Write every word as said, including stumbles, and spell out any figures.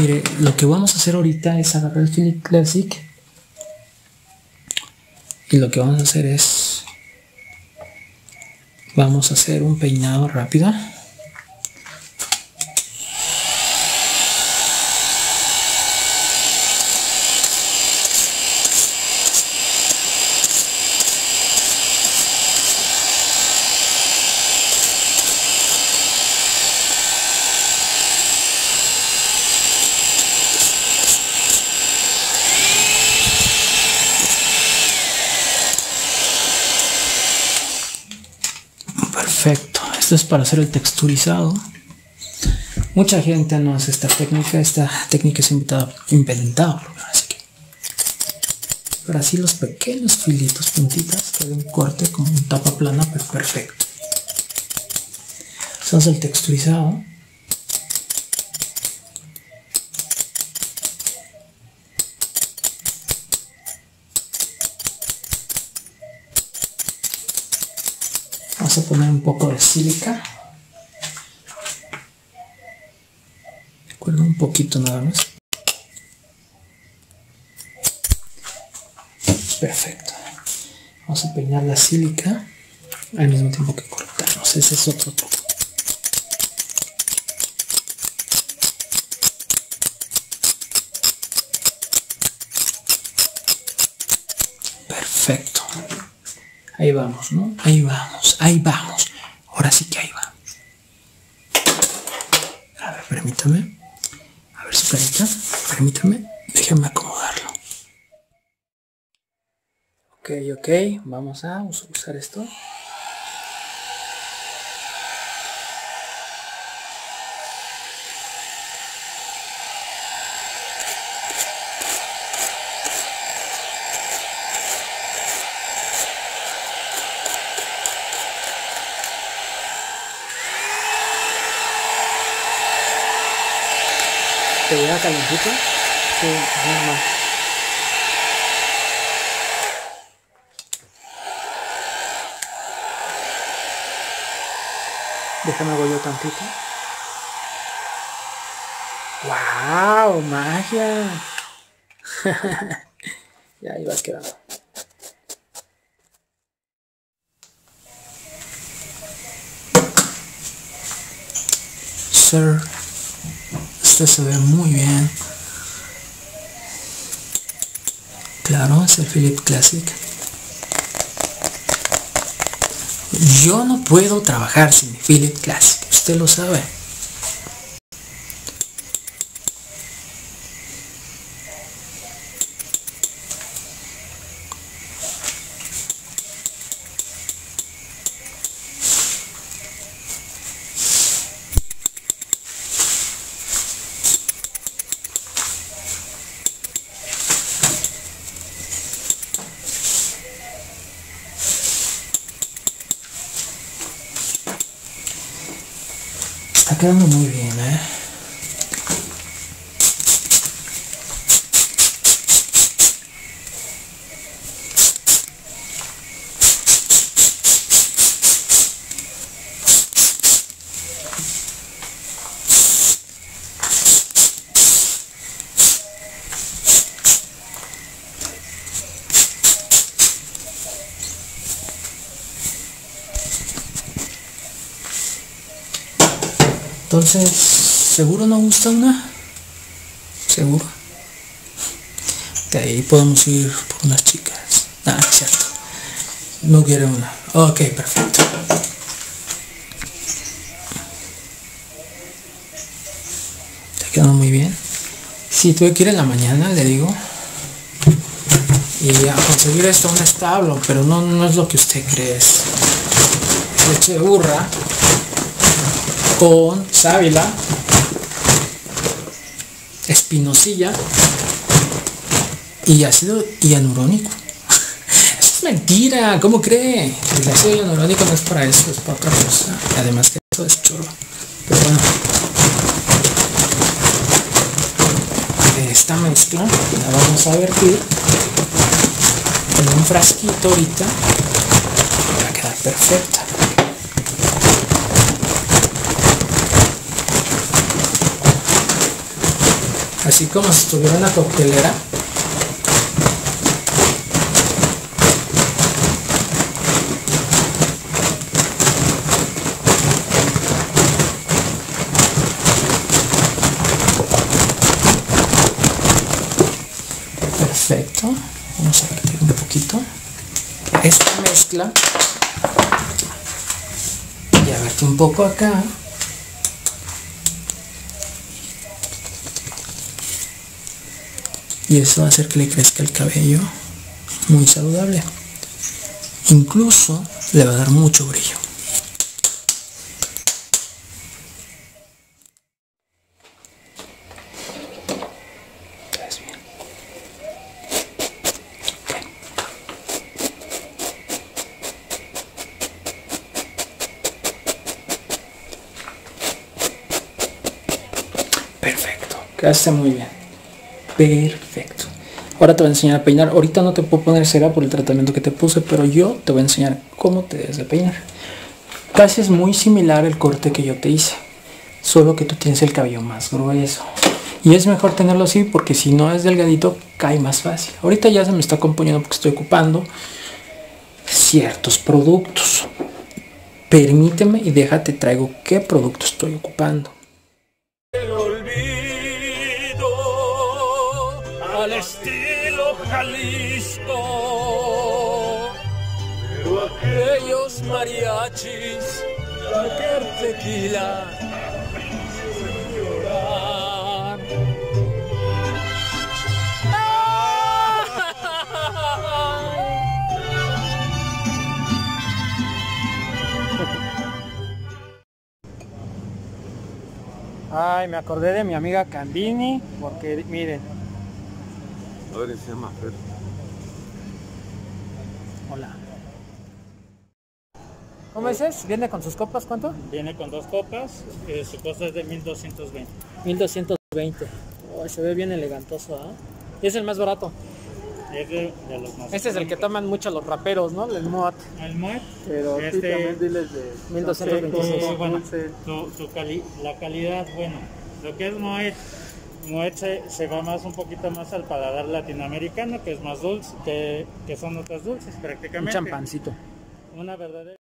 Mire, lo que vamos a hacer ahorita es agarrar el Philips Classic y lo que vamos a hacer es vamos a hacer un peinado rápido. Perfecto, esto es para hacer el texturizado. Mucha gente no hace esta técnica, esta técnica es inventada, inventada por mí, así que pero así los pequeños filitos, puntitas, que den corte como un tapa plana, pero perfecto. Hacemos el texturizado. Vamos a poner un poco de sílica. Recuerda un poquito nada más. Perfecto. Vamos a peinar la sílica al mismo tiempo que cortamos. Ese es otro truco. Perfecto. Ahí vamos, ¿no? Ahí vamos, ahí vamos. Ahora sí que ahí vamos. A ver, permítame. A ver su carita. Permítame. Déjenme acomodarlo. Ok, ok. Vamos a usar esto. ¿Te voy a calentito? Sí, normal. Déjame voy yo tantito. ¡Wow! ¡Magia! Ya ahí vas quedando. Sir. Este se ve muy bien. Claro, es el Philips Classic. Yo no puedo trabajar sin mi Philips Classic, usted lo sabe. Está quedando muy bien, ¿eh? Entonces, ¿seguro no gusta una? ¿Seguro? De ahí podemos ir por unas chicas. Ah, es cierto. No quiere una. Ok, perfecto. Está quedando muy bien. Sí, tuve que ir en la mañana, le digo. Y a conseguir esto un establo, pero no, no es lo que usted cree. Es leche de burra con sábila, espinosilla y ácido hialurónico. Eso es mentira, ¿cómo cree? El ácido hialurónico no es para eso, es para otra cosa. Además que eso es chorro. Pero bueno, esta mezcla la vamos a vertir en un frasquito ahorita. Va a quedar perfecta. Así como si estuviera en la coctelera. Perfecto. Vamos a partir un poquito esta mezcla y a verte un poco acá. Y eso va a hacer que le crezca el cabello muy saludable. Incluso le va a dar mucho brillo. ¿Ves bien? Okay. Perfecto. Quedaste muy bien. Perfecto. Ahora te voy a enseñar a peinar. Ahorita no te puedo poner cera por el tratamiento que te puse, pero yo te voy a enseñar cómo te debes de peinar. Casi es muy similar el corte que yo te hice, solo que tú tienes el cabello más grueso. Y es mejor tenerlo así porque si no es delgadito, cae más fácil. Ahorita ya se me está componiendo porque estoy ocupando ciertos productos. Permíteme y déjate traigo qué producto estoy ocupando. Al estilo Jalisco, pero aquellos mariachis, aquel tequila, llorar. Ay, me acordé de mi amiga Candini, porque miren. Ahora se llama Fer. Hola. ¿Cómo dices? ¿Viene con sus copas cuánto? Viene con dos copas, eh, su costo es de mil doscientos veinte. mil doscientos veinte. Oh, se ve bien elegantoso, ¿eh? Y es el más barato. Es de, de los más Este es el que toman mucho los raperos, ¿no? El Moat. El Moet, Pero este, sí, también diles de mil doscientos veintiséis. eh, bueno, dulce. su, su cali, la calidad, bueno, lo que es Moet, Moet se, se va más un poquito más al paladar latinoamericano, que es más dulce, que, que son notas dulces prácticamente. Un champancito. Una verdadera